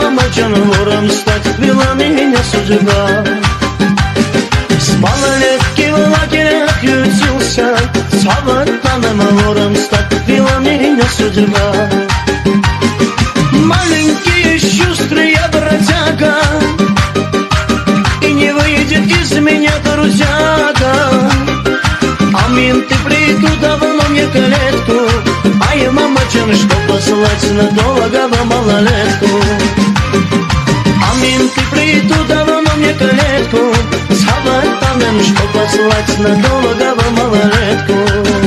мамочка, вором стать вела меня судьба. С малолетки в лагерях ютился, с аватаном вором стать вела меня судьба. Маленький шустрый бродяга, и не выйдет из меня трудяга. А менты придут давно мне клетку, а я мамочка, что послать надолго малолетку. А менты придут давно мне клетку, с аватаном, что послать надолго малолетку.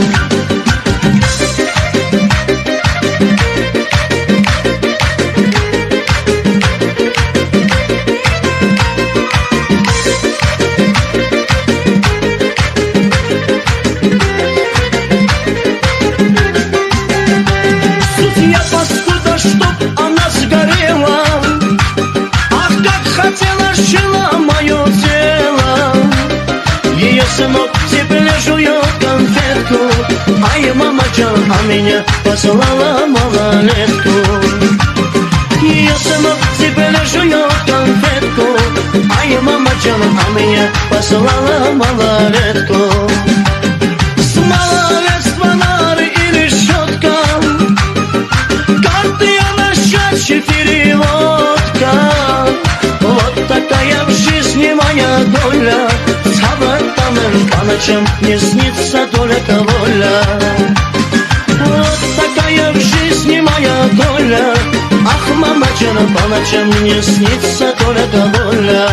Сынок теперь жует конфетку, а я мамочка, а меня послала малолетку. Ее сынок теперь жует конфетку, а я мамочка, а меня послала малолетку. С малолетства нары и решетка, карты на счастье переводка. Вот такая в жизни моя доля, по ночам не снится только воля. Вот такая в жизни моя доля, ах, мамочка, по ночам не снится только воля.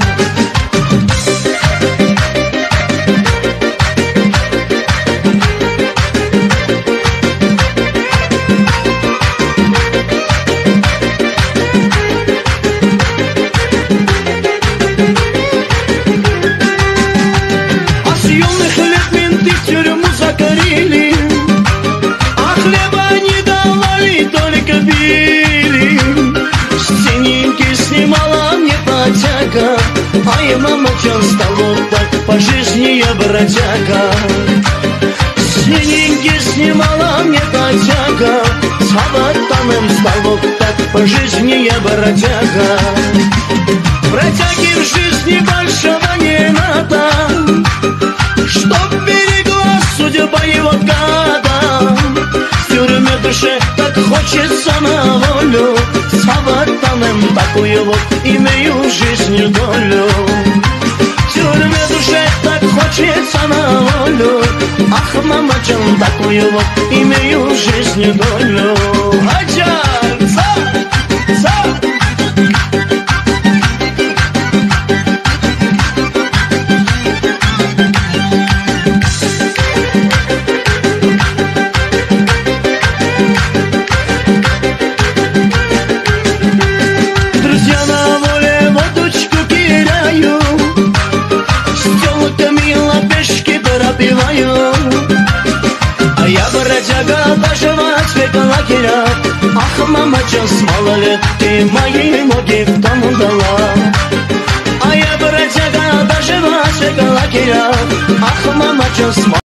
А хлеба не давали, только били. С тенинки снимала мне потяга, а я мамочка, стал вот так по жизни я бродяга. С тенинки снимала мне потяга, с аватаном стал вот так по жизни я бродяга. Бродяги в жизни большого не надо, чтоб берегла судьба его гада. В тюрьме душе так хочется на волю, с аватаном такую вот имею жизнь долю. В тюрьме душе так хочется на волю, ах, мамочка, такую вот имею жизнь долю. А я бродяга, доживать век лагеря, ах, мамочка, с малолетки мои ноги в тому дала. А я бродяга, доживать век лагеря, ах, мамочка, с